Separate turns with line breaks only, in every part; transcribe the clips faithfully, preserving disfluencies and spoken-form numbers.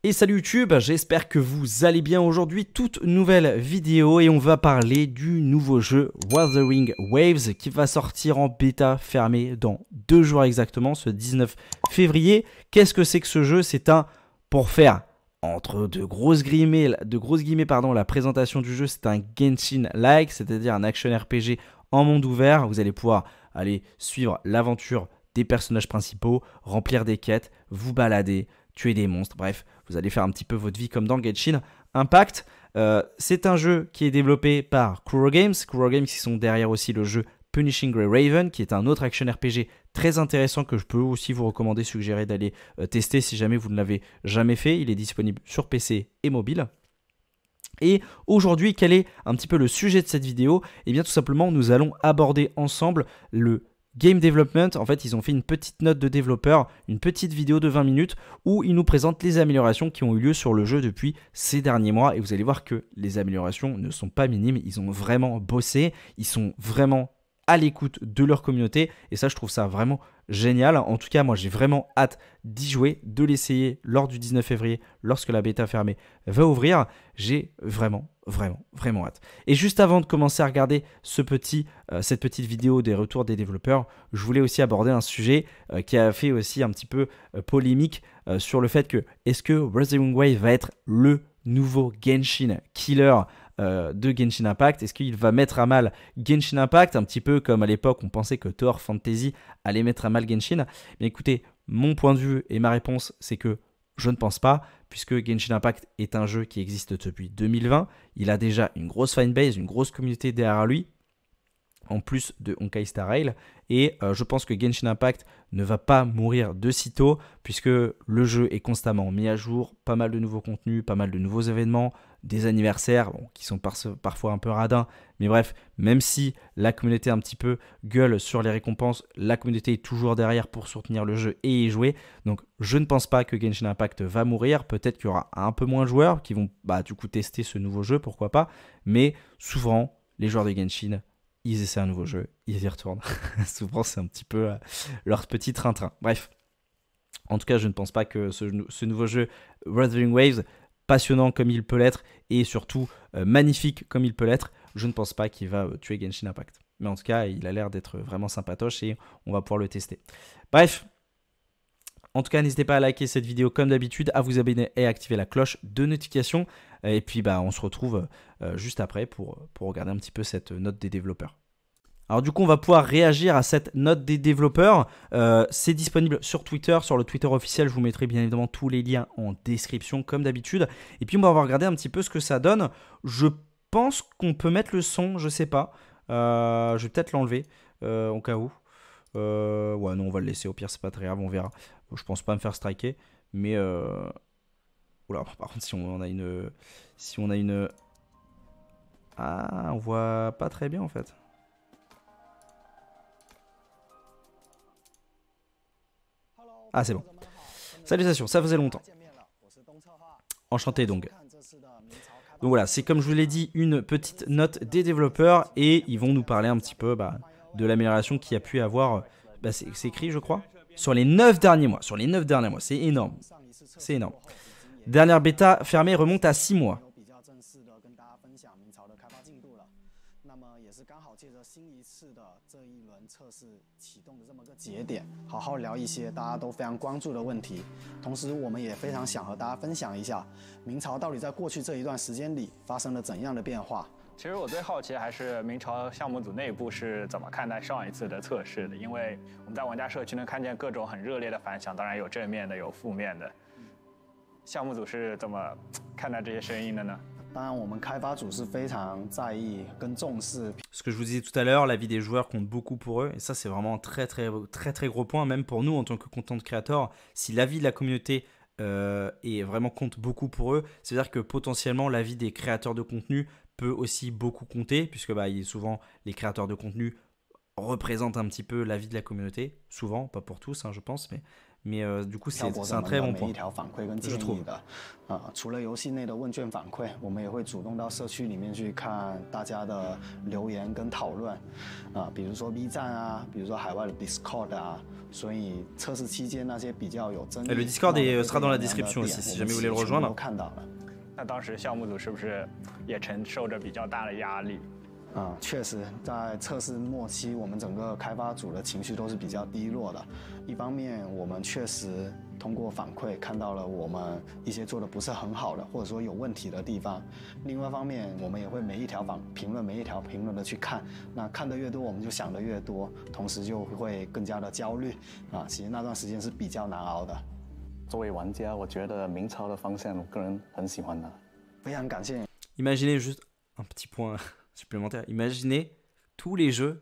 Et salut YouTube, j'espère que vous allez bien aujourd'hui, toute nouvelle vidéo et on va parler du nouveau jeu Wuthering Waves qui va sortir en bêta fermée dans deux jours exactement, ce dix-neuf février. Qu'est-ce que c'est que ce jeu? C'est un, pour faire entre de grosses guillemets, de grosses guillemets pardon, la présentation du jeu, c'est un Genshin-like, c'est-à-dire un action R P G en monde ouvert. Vous allez pouvoir aller suivre l'aventure des personnages principaux, remplir des quêtes, vous balader, tuer des monstres, bref, vous allez faire un petit peu votre vie comme dans Genshin Impact. Euh, c'est un jeu qui est développé par Kuro Games, Kuro Games qui sont derrière aussi le jeu Punishing Grey Raven, qui est un autre action R P G très intéressant que je peux aussi vous recommander, suggérer d'aller euh, tester si jamais vous ne l'avez jamais fait. Il est disponible sur P C et mobile. Et aujourd'hui, quel est un petit peu le sujet de cette vidéo? Eh bien tout simplement, nous allons aborder ensemble le Game Development. En fait, ils ont fait une petite note de développeur, une petite vidéo de vingt minutes où ils nous présentent les améliorations qui ont eu lieu sur le jeu depuis ces derniers mois. Et vous allez voir que les améliorations ne sont pas minimes. Ils ont vraiment bossé. Ils sont vraiment à l'écoute de leur communauté. Et ça, je trouve ça vraiment génial. En tout cas, moi, j'ai vraiment hâte d'y jouer, de l'essayer lors du dix-neuf février, lorsque la bêta fermée va ouvrir. J'ai vraiment, vraiment, vraiment hâte. Et juste avant de commencer à regarder ce petit, euh, cette petite vidéo des retours des développeurs, je voulais aussi aborder un sujet euh, qui a fait aussi un petit peu euh, polémique euh, sur le fait que est-ce que Wuthering Waves va être le nouveau Genshin Killer euh, de Genshin Impact? Est-ce qu'il va mettre à mal Genshin Impact, un petit peu comme à l'époque on pensait que Tower Fantasy allait mettre à mal Genshin? Mais écoutez, mon point de vue et ma réponse, c'est que je ne pense pas, puisque Genshin Impact est un jeu qui existe depuis deux mille vingt. Il a déjà une grosse fanbase, une grosse communauté derrière lui, en plus de Honkai Star Rail. Et euh, je pense que Genshin Impact ne va pas mourir de sitôt, puisque le jeu est constamment mis à jour, pas mal de nouveaux contenus, pas mal de nouveaux événements, des anniversaires bon, qui sont par parfois un peu radins. Mais bref, même si la communauté un petit peu gueule sur les récompenses, la communauté est toujours derrière pour soutenir le jeu et y jouer. Donc je ne pense pas que Genshin Impact va mourir. Peut-être qu'il y aura un peu moins de joueurs qui vont bah, du coup tester ce nouveau jeu, pourquoi pas. Mais souvent, les joueurs de Genshin, ils essaient un nouveau jeu, ils y retournent. Souvent, c'est un petit peu euh, leur petit train-train. Bref, en tout cas, je ne pense pas que ce, ce nouveau jeu, Wuthering Waves, passionnant comme il peut l'être et surtout euh, magnifique comme il peut l'être, je ne pense pas qu'il va euh, tuer Genshin Impact. Mais en tout cas, il a l'air d'être vraiment sympatoche et on va pouvoir le tester. Bref, en tout cas, n'hésitez pas à liker cette vidéo comme d'habitude, à vous abonner et à activer la cloche de notification. Et puis, bah, on se retrouve euh, juste après pour, pour regarder un petit peu cette note des développeurs. Alors du coup, on va pouvoir réagir à cette note des développeurs. Euh, c'est disponible sur Twitter, sur le Twitter officiel. Je vous mettrai bien évidemment tous les liens en description comme d'habitude. Et puis, on va regarder un petit peu ce que ça donne. Je pense qu'on peut mettre le son, je sais pas. Euh, je vais peut-être l'enlever euh, au cas où. Euh, ouais, non, on va le laisser. Au pire, c'est pas très grave, on verra. Je pense pas me faire striker. Mais... Euh... Oula, par contre, si on a une... Si on a une... Ah, on voit pas très bien en fait. Ah, c'est bon. Salutations, ça faisait longtemps. Enchanté donc. Donc voilà, c'est comme je vous l'ai dit, une petite note des développeurs et ils vont nous parler un petit peu bah, de l'amélioration qu'il y a pu avoir. Bah, c'est écrit, je crois, sur les neuf derniers mois. Sur les neuf derniers mois, c'est énorme. C'est énorme. Dernière bêta fermée remonte à six mois.
其实我最好奇还是明朝项目组内部是怎么看待上一次的测试的，因为我们在玩家社区能看见各种很热烈的反响，当然有正面的，有负面的。项目组是怎么看待这些声音的呢？
当然，我们开发组是非常在意跟重视。
Ce que je vous disais tout à l'heure, la vie des joueurs compte beaucoup pour eux, et ça c'est vraiment un très très très très gros point, même pour nous en tant que content creator. Si l'avis de la communauté euh, est vraiment compte beaucoup pour eux, c'est-à-dire que potentiellement l'avis des créateurs de contenu peut aussi beaucoup compter, puisque bah, il est souvent les créateurs de contenu représentent un petit peu l'avis de la communauté, souvent, pas pour tous, hein, je pense, mais Mais euh, du coup, c'est
博
c'est
者
un
们
très
的
bon
每
point.
一条反馈跟
Je
建
trouve.
议的。啊、除了游戏内的问卷反馈，我们也会主动到社区里面去看大家的留言跟讨论。啊、比如说 B 站啊，比如说海外的 Discord 啊。所以测试期间那些比较有争议，
Et le Discord est, sera dans la description aussi, si jamais vous voulez le rejoindre.
看到了。
那当时项目组是不是也承受着比较大的压力？
啊、嗯，确实，在测试末期，我们整个开发组的情绪都是比较低落的。一方面，我们确实通过反馈看到了我们一些做的不是很好的，或者说有问题的地方；另外一方面，我们也会每一条访评论、每一条评论的去看。那看得越多，我们就想得越多，同时就会更加的焦虑。啊，其实那段时间是比较难熬的。
作为玩家，我觉得明朝的方向，我个人很喜欢的。
非常感谢。
Imaginez juste un petit point supplémentaire. Imaginez tous les jeux,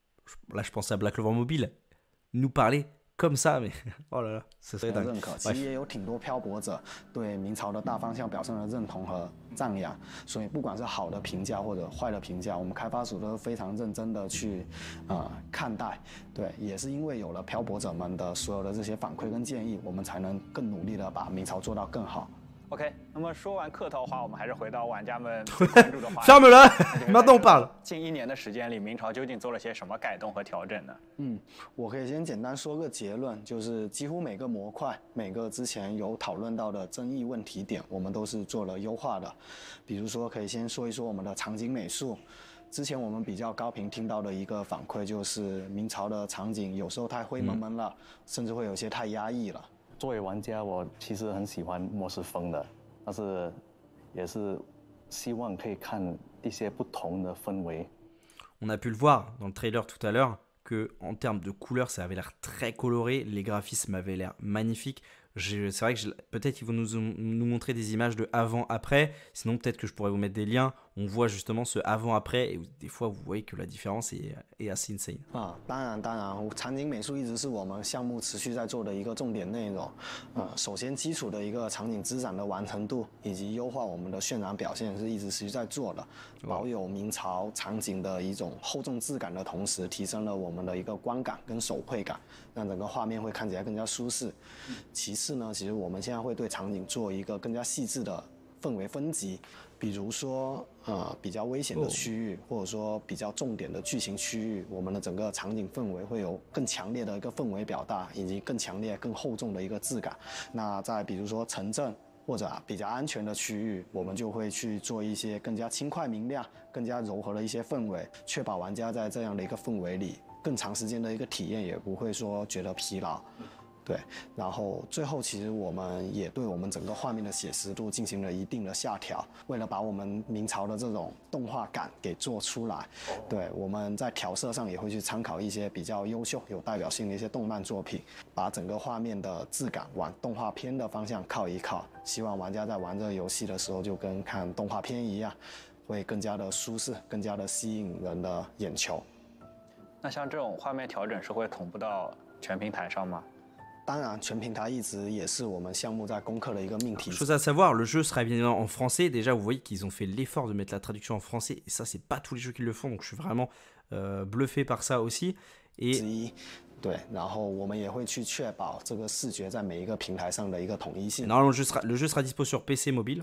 là je pense à Black Clover Mobile, nous parler comme ça, mais oh là là, ça serait dingue.
认可，其实也有挺多漂泊者对明朝的大方向表示了认同和赞扬，所以不管是好的评价或者坏的评价，我们开发组都非常认真的去呃看待。对，也是因为有了漂泊者们的所有的这些反馈跟建议，我们才能更努力的把明朝做到更好。
OK， 那么说完客套话，我们还是回到玩家们最关注的话题。
Ferme-le Maintenant on parle。
近一年的时间里，明朝究竟做了些什么改动和调整呢？
嗯，我可以先简单说个结论，就是几乎每个模块、每个之前有讨论到的争议问题点，我们都是做了优化的。比如说，可以先说一说我们的场景美术。之前我们比较高频听到的一个反馈就是明朝的场景有时候太灰蒙蒙了，嗯、甚至会有些太压抑了。
作为玩家，我其实很喜欢末世风的，但是也是希望可以看一些不同的氛围。
On a pu le voir dans le trailer tout à l'heure que en termes de couleurs, ça avait l'air très coloré, les graphismes avaient l'air magnifiques. C'est vrai que peut-être qu'ils vont nous, nous montrer des images de avant-après, sinon peut-être que je pourrais vous mettre des liens. On voit justement ce avant-après et des fois vous voyez que la différence est, est assez insane.
啊，当然当然，场景美术一直是我们项目持续在做的一个重点内容。呃，首先基础的一个场景滋长的完成度以及优化我们的渲染表现是一直持续在做的，保有明朝场景的一种厚重质感的同时，提升了我们的一个观感跟手绘感，让整个画面会看起来更加舒适。其次呢，其实我们现在会对场景做一个更加细致的氛围分级，比如说呃比较危险的区域，或者说比较重点的剧情区域，我们的整个场景氛围会有更强烈的一个氛围表达，以及更强烈、更厚重的一个质感。那再比如说城镇或者比较安全的区域，我们就会去做一些更加轻快明亮、更加柔和的一些氛围，确保玩家在这样的一个氛围里更长时间的一个体验，也不会说觉得疲劳。对，然后最后其实我们也对我们整个画面的写实度进行了一定的下调，为了把我们明朝的这种动画感给做出来，对，我们在调色上也会去参考一些比较优秀、有代表性的一些动漫作品，把整个画面的质感往动画片的方向靠一靠，希望玩家在玩这个游戏的时候就跟看动画片一样，会更加的舒适，更加的吸引人的眼球。
那像这种画面调整是会同步到全平台上吗？
当然，全平台一直也是我们项目在攻克的一个命题。
Chose à savoir, le jeu sera bien évidemment en français. Déjà, vous voyez qu'ils ont fait l'effort de mettre la traduction en français, et ça, c'est pas tous les jeux qui le font. Donc, je suis vraiment euh, bluffé par ça aussi. Et
对，然后我们也会去确保这个视觉在每一个平台上的一个统一性。
Normalement, le jeu sera, le jeu sera dispo sur P C mobile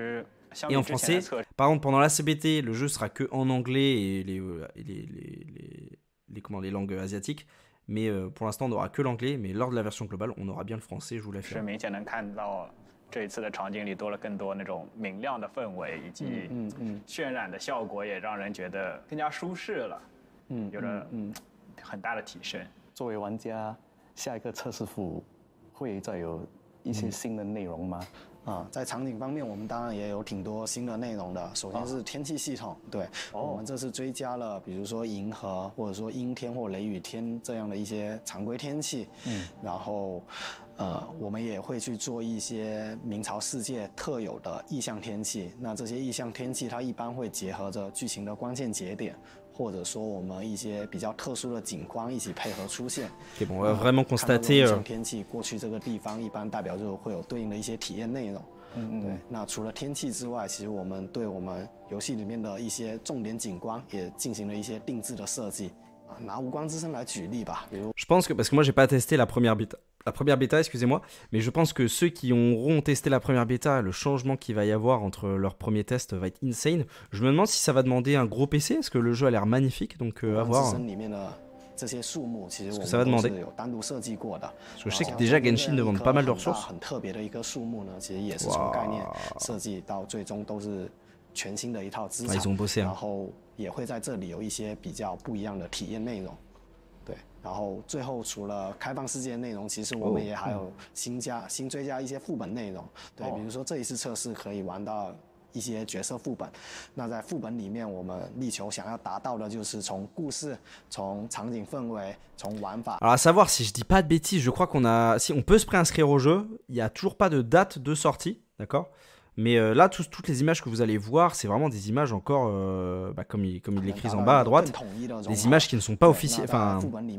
et en français. Par contre, pendant la C B T, le jeu sera que en anglais et les, les, les, les, les, comment, les langues asiatiques. Mais euh, pour l'instant, on n'aura que l'anglais. Mais lors de la version globale, on aura bien le français, je vous l'affirme.
是明显能看到这一次的场景里多了更多那种明亮的氛围，以及渲染的效果也让人觉得更加舒适了，嗯，有了嗯很大的提升。
作为玩家，下一个测试服会再有一些新的内容吗？
嗯啊，在场景方面，我们当然也有挺多新的内容的。首先是天气系统，对、哦、我们这次追加了，比如说银河或者说阴天或雷雨天这样的一些常规天气。嗯，然后，呃，我们也会去做一些明朝世界特有的异象天气。那这些异象天气，它一般会结合着剧情的关键节点，或者说我们一些比较特殊的景观一起配合出现。
Okay, bon, on va vraiment constater.
异象天气过去这个地方一般代表就会有对应的一些体验内容。嗯，对。那除了天气之外，其实我们对我们游戏里面的一些重点景观也进行了一些定制的设计。拿无光之声来举例吧，比如。
Je pense que parce que moi j'ai pas testé la première bêta, la première bêta, excusez-moi, mais je pense que ceux qui auront testé la première bêta, le changement qu'il va y avoir entre leur premier test va être insane. Je me demande si ça va demander un gros P C, parce que le jeu a l'air magnifique, donc euh, à voir.
这些树木其实我
们都是
有单独设计过的。
Je sais que déjà Genshin demande pas mal de ressources.
很特别的一棵树木呢，其实也是从概念设计到最终都是全新的一套资产。然后也会在这里有一些比较不一样的体验内容。对，然后最后除了开放世界内容，其实我们也还有新加新追加一些副本内容。对，比如说这一次测试可以玩到一些角色副本，那在副本里面，我们力求想要达到的就是从故事、从场景氛围、从玩法。
Alors à savoir, si je dis pas de bêtises, je crois qu'on a, si on peut se préinscrire au jeu, il y a toujours pas de date de sortie, d'accord? Mais euh, là, tout, toutes les images que vous allez voir, c'est vraiment des images encore, euh, bah, comme ils comme ils l'écrivent en bas à droite, des images qui ne sont pas officielles. Enfin,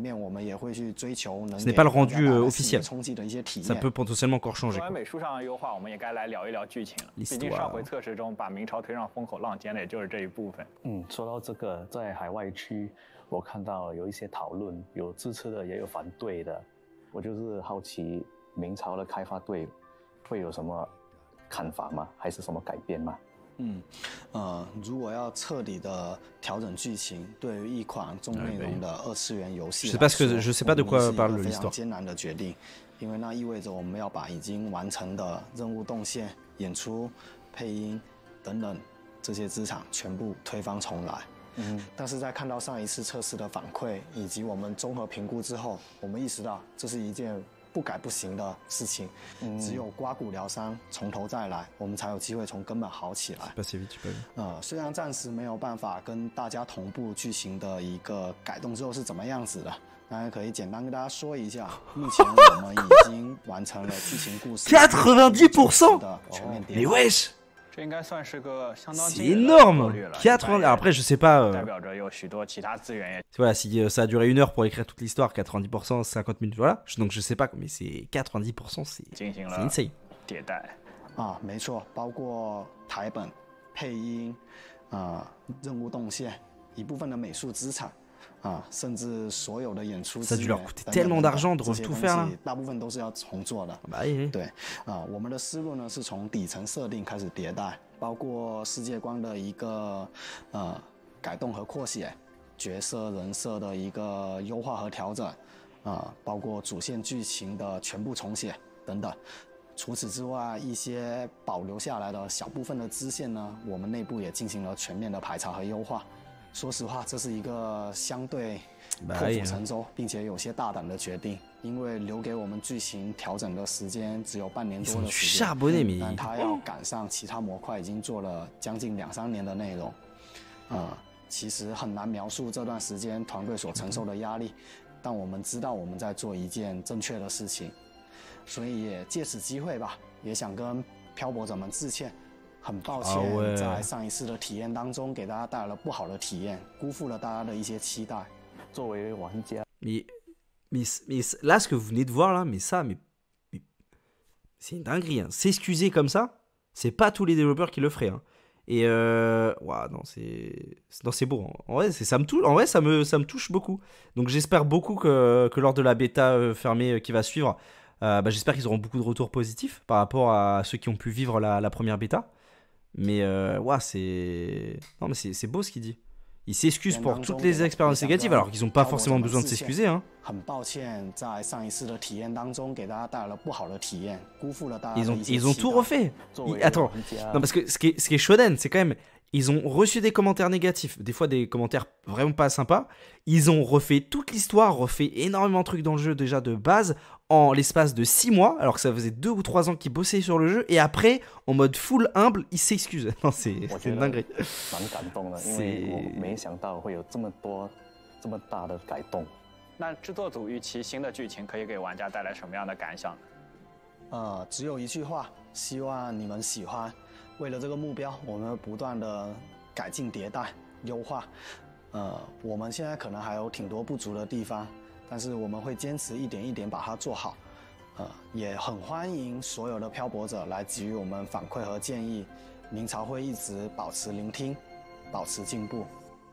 ce n'est pas le rendu euh, officiel. Ça peut potentiellement encore changer.
美术上的优化，我们也该来聊一聊剧情了。毕竟上回测试中把明朝推上风口浪尖的，也就是这一部分。
嗯，说到这个，在海外区，我看到有一些讨论，有支持的，也有反对的。我就是好奇，明朝的开发队会有什么 看法吗？还是什么改变吗？
嗯，呃，如果要彻底的调整剧情，对于一款重内容的二次元游戏来说，是一个非常艰难的决定，因为那意味着我们要把已经完成的任务动线、演出、配音等等这些资产全部推翻重来。嗯，但是在看到上一次测试的反馈以及我们综合评估之后，我们意识到这是一件 不改不行的事情，只有刮骨疗伤，从头再来，我们才有机会从根本好起来。呃，虽然暂时没有办法跟大家同步剧情的一个改动之后是怎么样子的，当然可以简单跟大家说一下，目前我们已经完成了剧情故事
quatre-vingt-dix pour cent
的全面迭代。
Mais wesh!
这应该算是个相当
C'est énorme! quatre-vingts. Après, je sais pas.
代表着有许多其他资源也
Voilà, si ça a duré une heure pour écrire toute l'histoire, quatre-vingt-dix pour cent, cinquante minutes, voilà. Donc je sais pas, mais c'est quatre-vingt-dix pour cent, c'est insane.
迭代
啊，没错，包括台本、配音、啊任务动线、一部分的美术资产。 啊，甚至所有的演出资源等等这些东西，大部分都是要重做的。对，啊，我们的思路呢是从底层设定开始迭代，包括世界观的一个呃改动和扩写，角色人设的一个优化和调整，啊，包括主线剧情的全部重写等等。除此之外，一些保留下来的小部分的支线呢，我们内部也进行了全面的排查和优化。 说实话，这是一个相对破釜沉舟，并且有些大胆的决定，因为留给我们剧情调整的时间只有半年多的时间，但他要赶上其他模块已经做了将近两三年的内容，呃，其实很难描述这段时间团队所承受的压力，但我们知道我们在做一件正确的事情，所以也借此机会吧，也想跟漂泊者们致歉。 很抱歉，在上一次的体验当中给大家带来了不好的体验，辜负了大家的一些期待。
作为玩家，
mais mais mais là ce que vous venez de voir là, mais ça, mais, mais c'est une dinguerie. Hein. S'excuser comme ça, c'est pas tous les développeurs qui le feraient. Hein. Et euh, ouais, non, c'est non, c'est beau. Hein. En vrai, c'est ça me touche. En vrai, ça me ça me touche beaucoup. Donc j'espère beaucoup que que lors de la bêta euh, fermée euh, qui va suivre, euh, bah, j'espère qu'ils auront beaucoup de retours positifs par rapport à ceux qui ont pu vivre la, la première bêta. Mais euh, ouais, c'est non, mais c'est c'est beau ce qu'il dit. Il s'excuse pour toutes les expériences négatives, alors qu'ils n'ont pas forcément besoin de s'excuser. Hein. Ils ont ils ont tout refait. Ils, attends, non parce que ce qui est ce qui est shonen, c'est quand même ils ont reçu des commentaires négatifs, des fois des commentaires vraiment pas sympas. Ils ont refait toute l'histoire, refait énormément de trucs dans le jeu déjà de base en l'espace de six mois, alors que ça faisait deux ou trois ans qu'ils bossaient sur le jeu. Et après, en mode full humble, ils s'excusent. Non, c'est une dinguerie.
C'est... 那制作组预期新的剧情可以给玩家带来什么样的感想呢？
呃，只有一句话，希望你们喜欢。为了这个目标，我们会不断的改进迭代、优化。呃，我们现在可能还有挺多不足的地方，但是我们会坚持一点一点把它做好。呃，也很欢迎所有的漂泊者来给予我们反馈和建议。明朝会一直保持聆听，保持进步。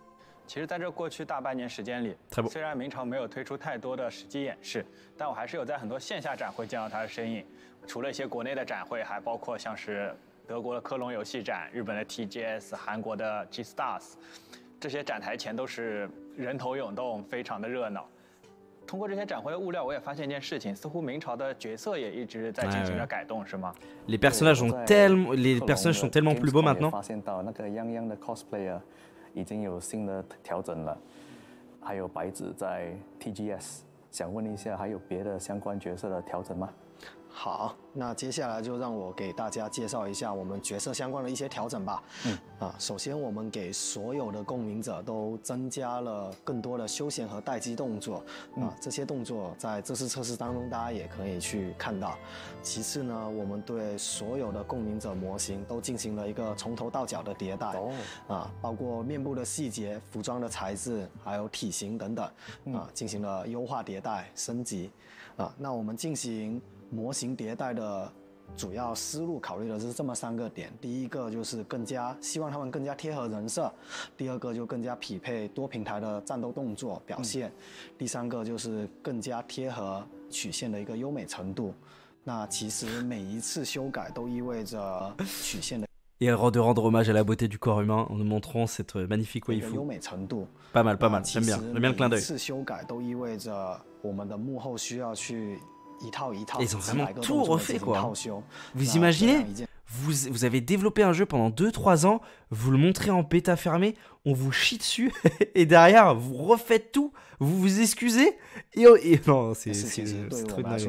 其实，在这过去大半年时间里，虽然明朝没有推出太多的实际演示，但我还是有在很多线下展会见到它的身影。除了一些国内的展会，还包括像是德国的科隆游戏展、日本的 T G S、韩国的 G Stars， 这些展台前都是人头涌动，非常的热闹。通过这些展会的物料，我也发现一件事情，似乎明朝的角色也一直在进行着改动，是吗
Les personnages ont tellement, les personnages sont tellement plus beaux maintenant.
发现到那个泱泱的 cosplayer 已经有新的调整了，还有白子在 T G S， 想问一下，还有别的相关角色的调整吗？
好，那接下来就让我给大家介绍一下我们角色相关的一些调整吧。嗯，啊，首先我们给所有的共鸣者都增加了更多的休闲和待机动作，嗯、啊，这些动作在这次测试当中大家也可以去看到。其次呢，我们对所有的共鸣者模型都进行了一个从头到脚的迭代，哦、啊，包括面部的细节、服装的材质，还有体型等等，嗯、啊，进行了优化迭代升级。啊，那我们进行模型迭代的主要思路考虑的是这么三个点：第一个就是更加希望他们更加贴合人设；第二个就更加匹配多平台的战斗动作表现；嗯、第三个就是更加贴合曲线的一个优美程度。那其实每一次修改都意味着曲线的。
Et de rendre hommage à la beauté du corps humain en nous montrant cette magnifique waifu. Pas mal, pas mal, j'aime bien, j'aime bien le clin d'œil. Ils ont vraiment tout refait, quoi. Vous imaginez, vous, vous avez développé un jeu pendant deux trois ans, vous le montrez en bêta fermée, on vous chie dessus, et derrière, vous refaites tout, vous vous excusez, et... et non, c'est trop dingue.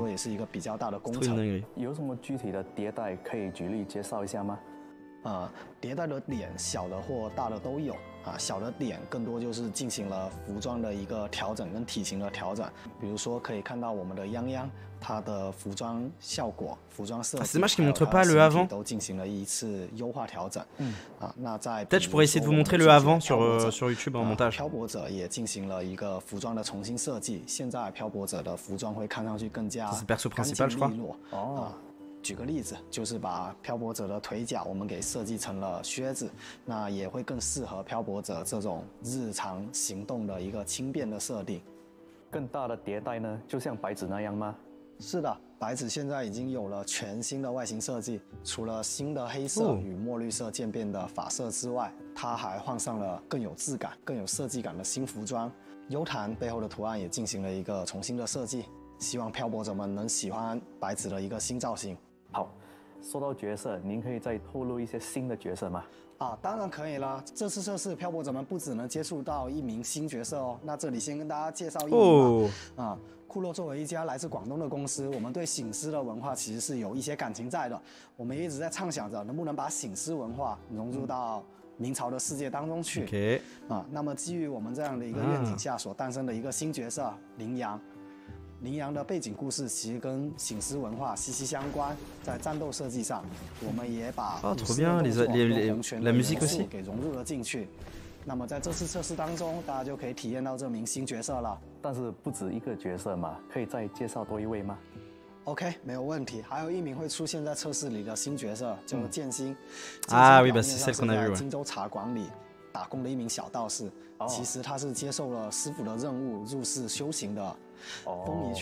Trop dingue.
有什么具体的迭代可以举例介绍一下吗？
呃，迭代的点小的或大的都有啊。小的点更多就是进行了服装的一个调整跟体型的调整，比如说可以看到我们的泱泱，它的服装效果、服装设计，还有它的身体都进行了一次优化调整。嗯啊，那在
Peut-être je pourrais essayer de vous montrer le avant sur sur YouTube en montage。
漂泊者也进行了一个服装的重新设计，现在漂泊者的服装会看上去更加干净利落。哦。举个例子，就是把漂泊者的腿脚我们给设计成了靴子，那也会更适合漂泊者这种日常行动的一个轻便的设定。
更大的迭代呢，就像白子那样吗？
是的，白子现在已经有了全新的外形设计，除了新的黑色与墨绿色渐变的发色之外，它还换上了更有质感、更有设计感的新服装。幽檀背后的图案也进行了一个重新的设计，希望漂泊者们能喜欢白子的一个新造型。
好，说到角色，您可以再透露一些新的角色吗？
啊，当然可以了。这次测试，漂泊者们不只能接触到一名新角色哦。那这里先跟大家介绍一名吧。哦、啊，库洛作为一家来自广东的公司，我们对醒狮的文化其实是有一些感情在的。我们也一直在畅想着能不能把醒狮文化融入到明朝的世界当中去。
Okay.
啊，那么基于我们这样的一个愿景下所诞生的一个新角色羚羊。羚羊的背景故事其实跟醒狮文化息息相关，在战斗设计上，我们也把古狮的动作和洪拳的元素给融入了进去。那么在这次测试当中，大家就可以体验到这名新角色了。
但是不止一个角色嘛，可以再介绍多一位吗
？OK， 没有问题。还有一名会出现在测试里的新角色，叫做剑心。
啊，oui，bah c'est celle qu'on a vu。
在荆州茶馆里打工的一名小道士，其实他是接受了师傅的任务入世修行的。
Alors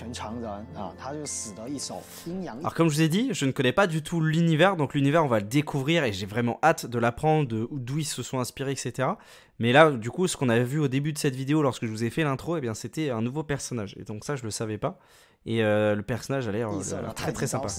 comme
je vous ai dit, je ne connais pas du tout l'univers, donc l'univers on va le découvrir et j'ai vraiment hâte de l'apprendre, d'où ils se sont inspirés, et cetera. Mais là, du coup, ce qu'on avait vu au début de cette vidéo lorsque je vous ai fait l'intro, eh bien c'était un nouveau personnage. Et donc ça, je le savais pas. Et euh, le personnage a l'air très très sympa.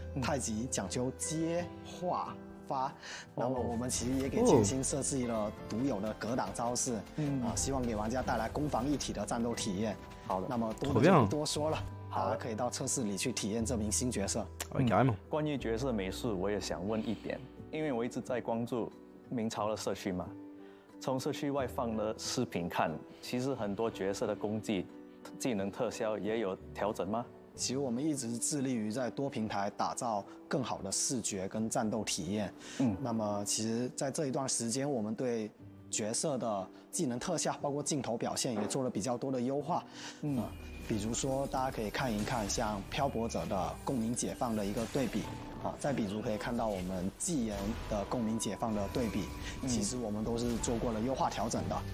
发，那么我们其实也给剑心设计了独有的格挡招式，嗯啊，希望给玩家带来攻防一体的战斗体验。好的，那么多就不多说了，大家可以到测试里去体验这名新角色。
嗯，
关于角色美术，我也想问一点，因为我一直在关注明朝的社区嘛，从社区外放的视频看，其实很多角色的功技、技能特效也有调整吗？
其实我们一直致力于在多平台打造更好的视觉跟战斗体验。嗯，那么其实，在这一段时间，我们对角色的技能特效，包括镜头表现，也做了比较多的优化。嗯，呃、比如说大家可以看一看像漂泊者的共鸣解放的一个对比。啊，再比如可以看到我们纪言的共鸣解放的对比，其实我们都是做过了优化调整的。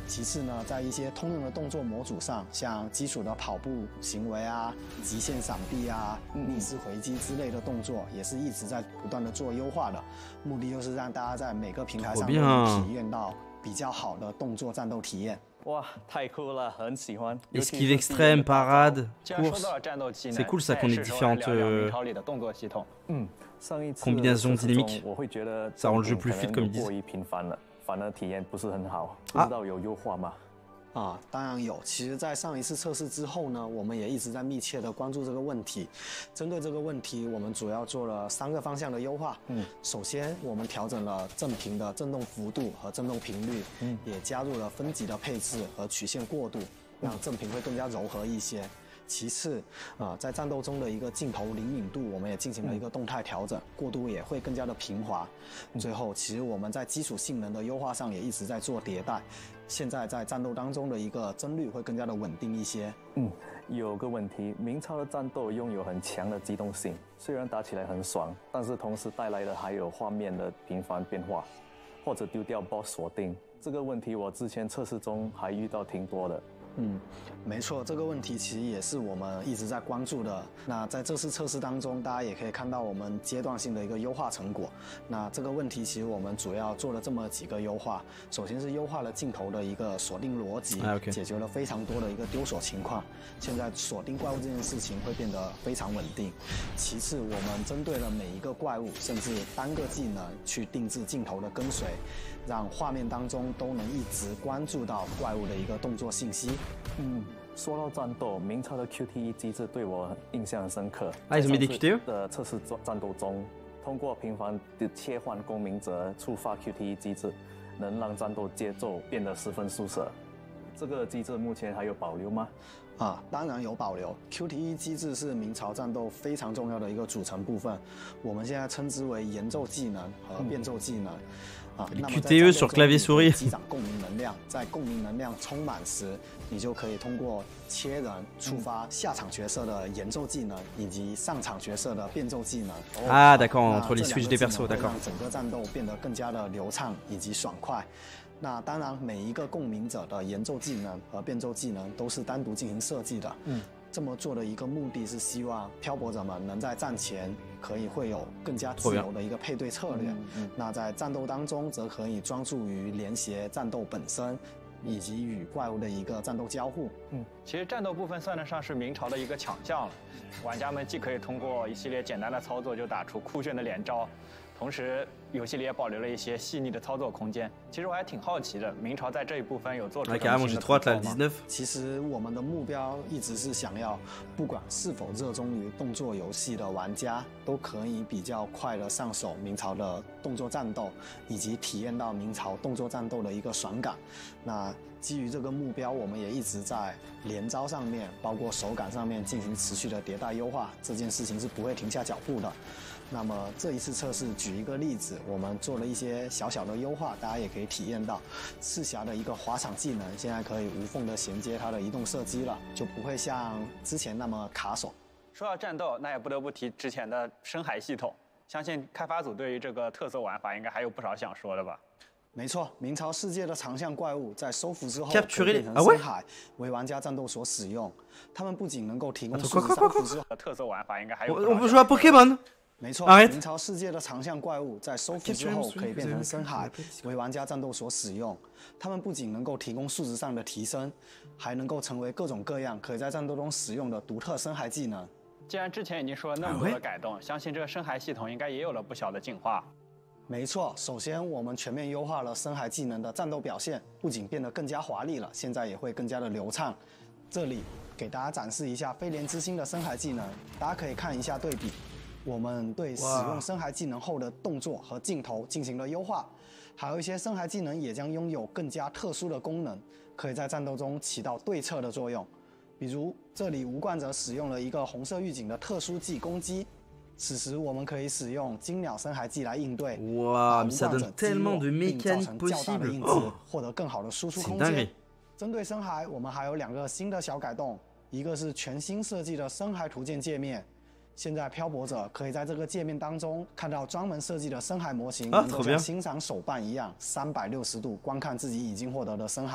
其次呢，在一些通用的动作模组上，像基础的跑步行为啊、极限闪避啊、逆势回击之类的动作，也是一直在不断的做优化的。目的就是让大家在每个平台上都能体验到比较好的动作战斗体验。
哇，太酷了，很喜欢。
Esquive extrême, parade,
既然说
course.
到了战斗技能，
C'est cool ça qu'on ait
再是时候来
différentes
聊聊
euh,
明朝里的动作系统。
嗯，上一次
combinaisons dynamiques.
我会觉得
Ça rend le jeu
可
plus
能
fluide, comme ils
过
disent.
于频繁了，反而体验不是很好。不
啊
知道有优化吗？
啊，当然有。其实，在上一次测试之后呢，我们也一直在密切的关注这个问题。针对这个问题，我们主要做了三个方向的优化。嗯，首先我们调整了正频的震动幅度和震动频率，嗯，也加入了分级的配置和曲线过渡，让正频会更加柔和一些。其次，呃，在战斗中的一个镜头灵敏度，我们也进行了一个动态调整，过渡也会更加的平滑。最后，其实我们在基础性能的优化上也一直在做迭代。现在在战斗当中的一个帧率会更加的稳定一些。
嗯，有个问题，明朝的战斗拥有很强的机动性，虽然打起来很爽，但是同时带来的还有画面的频繁变化，或者丢掉 boss 锁定。这个问题我之前测试中还遇到挺多的。
嗯，没错，这个问题其实也是我们一直在关注的。那在这次测试当中，大家也可以看到我们阶段性的一个优化成果。那这个问题其实我们主要做了这么几个优化。首先是优化了镜头的一个锁定逻辑，
啊 okay.
解决了非常多的一个丢锁情况。现在锁定怪物这件事情会变得非常稳定。其次，我们针对了每一个怪物，甚至单个技能去定制镜头的跟随，让画面当中都能一直关注到怪物的一个动作信息。
嗯，说到战斗，明朝的 Q T E 机制对我印象很深刻。
啊，ils ont mis des Q T E
的测试战斗中，通过频繁的切换公民者触发 Q T E 机制，能让战斗节奏变得十分舒适。这个机制目前还有保留吗？
啊，当然有保留。Q T E 机制是明朝战斗非常重要的一个组成部分，我们现在称之为延奏技能和变奏技能。啊，那么
Q T E sur clavier souris
积攒共鸣能量，在共鸣能量充满时，你就可以通过切人触发下场角色的延奏技能，以及上场角色的变奏技能。
Ah, d'accord, entre les switches des persos, d'accord.
让整个战斗变得更加的流畅以及爽快。那当然，每一个共鸣者的延奏技能和变奏技能都是单独进行设计的。嗯，这么做的一个目的是希望漂泊者们能在战前可以会有更加自由的一个配对策略。嗯，那在战斗当中则可以专注于联携战斗本身，以及与怪物的一个战斗交互。
嗯，其实战斗部分算得上是明朝的一个强项了。玩家们既可以通过一系列简单的操作就打出酷炫的连招。同时，游戏里也保留了一些细腻的操作空间。其实我还挺好奇的，明朝在这一部分有做出什么新的突破吗？
其实我们的目标一直是想要，不管是否热衷于动作游戏的玩家，都可以比较快的上手明朝的动作战斗，以及体验到明朝动作战斗的一个爽感。那基于这个目标，我们也一直在连招上面，包括手感上面进行持续的迭代优化。这件事情是不会停下脚步的。那么这一次测试，举一个例子，我们做了一些小小的优化，大家也可以体验到，赤霞的一个滑场技能现在可以无缝的衔接它的移动射击了，就不会像之前那么卡手。
说到战斗，那也不得不提之前的深海系统，相信开发组对于这个特色玩法应该还有不少想说的吧？
没错，明朝世界的长项怪物在收服之后可以变成深海，为玩家战斗所使用。他们不仅能够提供数值三幅之后
的特色玩法，应该还有。
我不说 Pokémon。
没错，明朝世界的长项怪物在收服之后可以变成深海，为玩家战斗所使用。他们不仅能够提供数值上的提升，还能够成为各种各样可以在战斗中使用的独特深海技能。
既然之前已经说了那么多的改动，相信这个深海系统应该也有了不小的进化。
没错，首先我们全面优化了深海技能的战斗表现，不仅变得更加华丽了，现在也会更加的流畅。这里给大家展示一下飞廉之星的深海技能，大家可以看一下对比。我们对使用深海技能后的动作和镜头进行了优化，还有一些深海技能也将拥有更加特殊的功能，可以在战斗中起到对策的作用。比如这里无冠者使用了一个红色预警的特殊技攻击，此时我们可以使用金鸟深海技来应对，
哇，无冠者击落并造成较大的
印子，获得更好的输出空间。针对深海，我们还有两个新的小改动，一个是全新设计的深海图鉴界面。现在漂泊者可以在这个界面当中看到专门设计的深海模型，能够像欣赏手办一样，三百六十度观看自己已经获得的深海。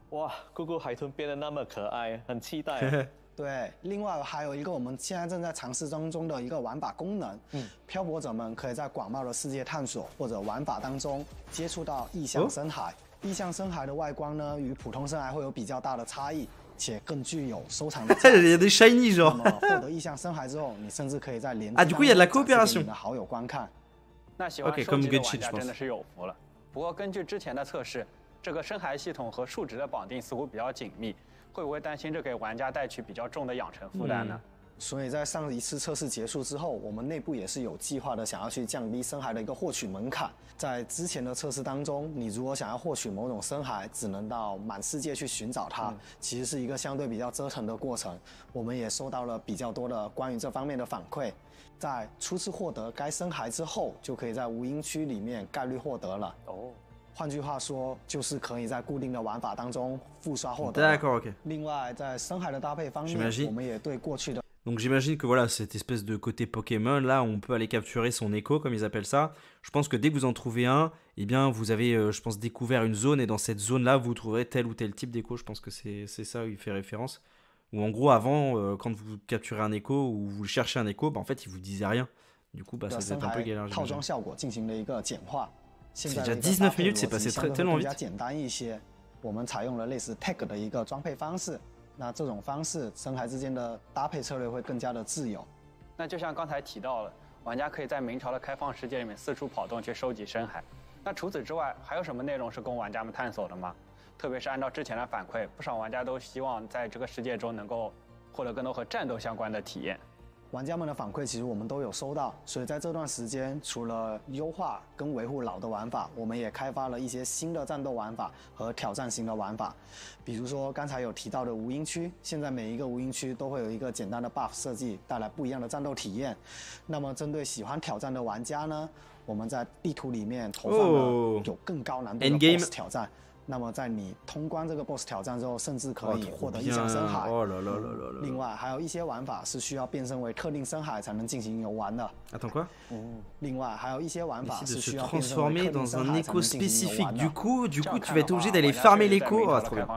哇，咕咕海豚变得那么可爱，很期待、啊。
对，另外还有一个我们现在正在尝试当中的一个玩法功能，嗯，漂泊者们可以在广袤的世界探索或者玩法当中接触到异象深海。哦、异象深海的外观呢，与普通深海会有比较大的差异，且更具有收藏的价值。
有des shiny genre。
那么获得异象深海之后，你甚至可以在连
啊，du coup il y a de la coopération。
你的好友观看。
那喜欢收集的玩家真的是有福了。不过根据之前的测试，这个深海系统和数值的绑定似乎比较紧密。会不会担心这给玩家带去比较重的养成负担呢？
嗯、所以在上一次测试结束之后，我们内部也是有计划的，想要去降低深海的一个获取门槛。在之前的测试当中，你如果想要获取某种深海，只能到满世界去寻找它，嗯、其实是一个相对比较折腾的过程。我们也收到了比较多的关于这方面的反馈。在初次获得该深海之后，就可以在无垠区里面概率获得了。哦。换句话说，就是可以在固定的玩法当中复刷获得。
D'accord, ok.
另外，在深海的搭配方面，我们也对过去的。
Donc j'imagine que voilà, cette espèce de côté Pokémon, là, on peut aller capturer son écho, comme ils appellent ça. Je pense que dès que vous en trouvez un, eh bien, vous avez, euh, je pense, découvert une zone, et dans cette zone-là, vous trouverez tel ou tel type d'écho. Je pense que c'est ça où il fait référence. Ou en gros, avant, euh, quand vous capturez un écho ou vous cherchez un écho, bah, en fait, il vous disait rien. Du coup, bah, ça devait être un peu galère. C'est déjà dix-neuf minutes, c'est passé très tellement vite.
简单一些，我们采用了类似 tag 的一个装配方式。那这种方式，深海之间的搭配策略会更加的自由。
那就像刚才提到了，玩家可以在明朝的开放世界里面四处跑动去收集深海。那除此之外，还有什么内容是供玩家们探索的吗？特别是按照之前的反馈，不少玩家都希望在这个世界中能够获得更多和战斗相关的体验。
玩家们的反馈其实我们都有收到，所以在这段时间，除了优化跟维护老的玩法，我们也开发了一些新的战斗玩法和挑战型的玩法。比如说刚才有提到的无垠区，现在每一个无垠区都会有一个简单的 buff 设计，带来不一样的战斗体验。那么针对喜欢挑战的玩家呢，我们在地图里面投放了有更高难度的 boss 挑战。那么在你通关这个 boss 挑战之后，甚至可以获得异象深海。另外还有一些玩法是需要变身为特定深海才能进行游玩的。
Attends quoi？
另外还有一些玩法是需要
transformer dans un écho spécifique. Du coup, du coup, tu vas être obligé d'aller farmer l'écho. Ah, trop bien.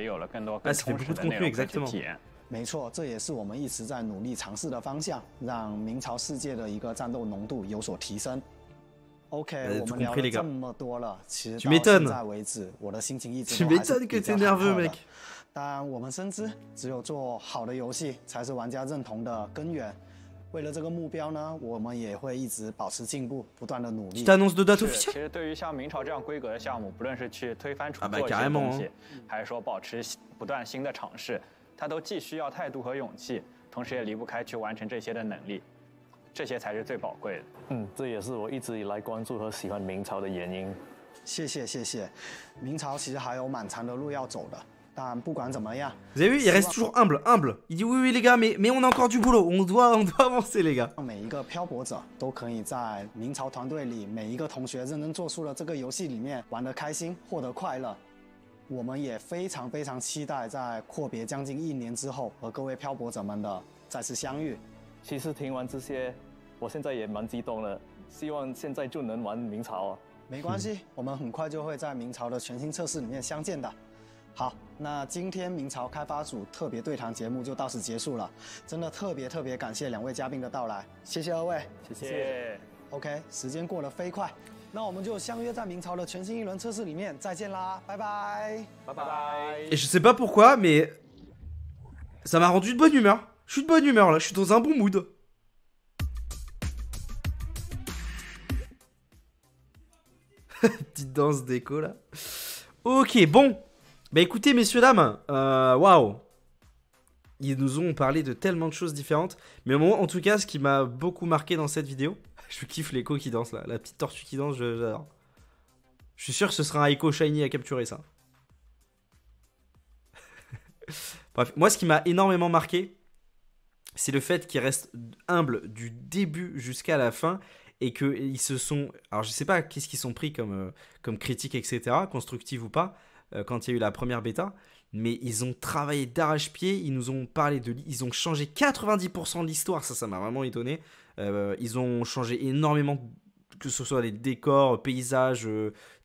Ah, ça fait beaucoup de contenu, exactement.
没错，这也是我们一直在努力尝试的方向，让明朝世界的一个战斗浓度有所提升。OK， 我们聊了这么多了，其实到现在为止，我的心情一直都还是比较忐忑的。当然，我们深知，只有做好的游戏才是玩家认同的根源。为了这个目标呢，我们也会一直保持进步，不断的努力。
其实对于像明朝这样规格的项目，不论是去推翻重做一些东西，还是说保持不断新的尝试，它都既需要态度和勇气，同时也离不开去完成这些的能力。这些才是最宝贵的。
嗯，这也是我一直以来关注和喜欢明朝的原因。
谢谢谢谢，明朝其实还有蛮长的路要走的，但不管怎么样。
Vous avez vu, il reste toujours humble, humble. Il dit oui oui les gars, mais mais on a encore du boulot, on doit on doit avancer les gars.
每一个漂泊者都可以在明朝团队里，每一个同学认真做出了这个游戏里面玩得开心，获得快乐。我们也非常非常期待在阔别将近一年之后，和各位漂泊者们的再次相遇。
其实听完这些，我现在也蛮激动了，希望现在就能玩明朝啊。
没关系，我们很快就会在明朝的全新测试里面相见的。好，那今天明朝开发组特别对谈节目就到此结束了，真的特别特别感谢两位嘉宾的到来，谢谢二位，
谢谢。
OK， 时间过得飞快，那我们就相约在明朝的全新一轮测试里面再见啦，拜拜，
拜拜。
Et je sais pas pourquoi, mais ça m'a rendu de bonne humeur. Je suis de bonne humeur là, je suis dans un bon mood. Petite danse d'écho là. Ok, bon. Bah écoutez, messieurs, dames, waouh. Wow. Ils nous ont parlé de tellement de choses différentes. Mais moi, en tout cas, ce qui m'a beaucoup marqué dans cette vidéo, je kiffe l'écho qui danse là. La petite tortue qui danse, j'adore. Je suis sûr que ce sera un écho shiny à capturer ça. Bref, moi, ce qui m'a énormément marqué, c'est le fait qu'ils restent humbles du début jusqu'à la fin et qu'ils se sont... Alors, je sais pas qu'est-ce qu'ils sont pris comme, euh, comme critique, et cetera, constructive ou pas, euh, quand il y a eu la première bêta, mais ils ont travaillé d'arrache-pied, ils nous ont parlé de... Ils ont changé quatre-vingt-dix pour cent de l'histoire, ça, ça m'a vraiment étonné. Euh, ils ont changé énormément, que ce soit les décors, paysages, euh,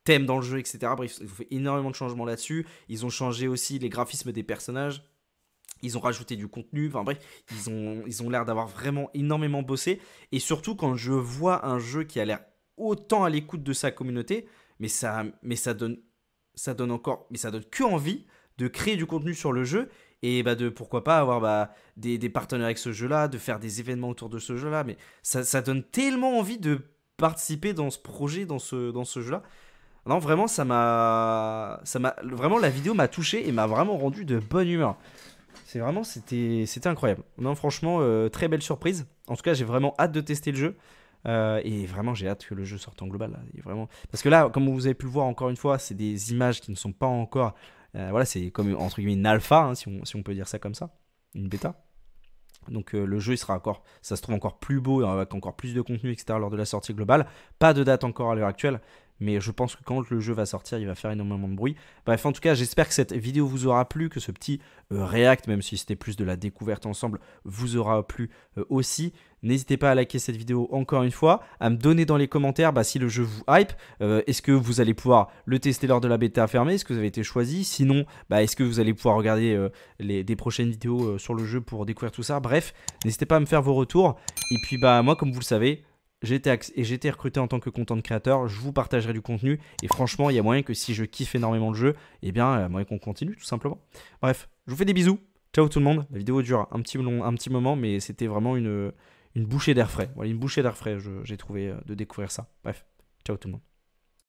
thème dans le jeu, et cetera. Bref, ils ont fait énormément de changements là-dessus. Ils ont changé aussi les graphismes des personnages. Ils ont rajouté du contenu. Enfin bref, ils ont, ils ont l'air d'avoir vraiment énormément bossé. Et surtout, quand je vois un jeu qui a l'air autant à l'écoute de sa communauté, mais ça, mais ça donne, ça donne encore, mais ça donne que envie de créer du contenu sur le jeu. Et bah de pourquoi pas avoir bah, des, des partenaires avec ce jeu-là, de faire des événements autour de ce jeu-là. Mais ça, ça donne tellement envie de participer dans ce projet, dans ce, dans ce jeu-là. Non, vraiment, ça m'a, ça m'a, vraiment la vidéo m'a touché et m'a vraiment rendu de bonne humeur. C'est vraiment, c'était, c'était incroyable. Non, franchement, euh, très belle surprise. En tout cas, j'ai vraiment hâte de tester le jeu. Euh, et vraiment, j'ai hâte que le jeu sorte en global. Là. Et vraiment... Parce que là, comme vous avez pu le voir encore une fois, c'est des images qui ne sont pas encore... Euh, voilà, c'est comme entre guillemets une alpha, hein, si, on, si on peut dire ça comme ça, une bêta. Donc euh, le jeu il sera encore, ça se trouve encore plus beau, avec encore plus de contenu, et cetera lors de la sortie globale. Pas de date encore à l'heure actuelle, mais je pense que quand le jeu va sortir, il va faire énormément de bruit. Bref, en tout cas, j'espère que cette vidéo vous aura plu, que ce petit euh, react, même si c'était plus de la découverte ensemble, vous aura plu euh, aussi. N'hésitez pas à liker cette vidéo encore une fois, à me donner dans les commentaires bah, si le jeu vous hype. Euh, est-ce que vous allez pouvoir le tester lors de la bêta fermée? Est-ce que vous avez été choisi? Sinon, bah, est-ce que vous allez pouvoir regarder euh, les, des prochaines vidéos euh, sur le jeu pour découvrir tout ça? Bref, n'hésitez pas à me faire vos retours. Et puis, bah, moi, comme vous le savez, j'ai été, j'ai été recruté en tant que content créateur. Je vous partagerai du contenu. Et franchement, il y a moyen que si je kiffe énormément le jeu, eh bien, il y a moyen qu'on continue tout simplement. Bref, je vous fais des bisous. Ciao tout le monde. La vidéo dure un petit, long, un petit moment, mais c'était vraiment une... une bouchée d'air frais. Voilà, une bouchée d'air frais, j'ai trouvé, euh, de découvrir ça. Bref, ciao tout le monde.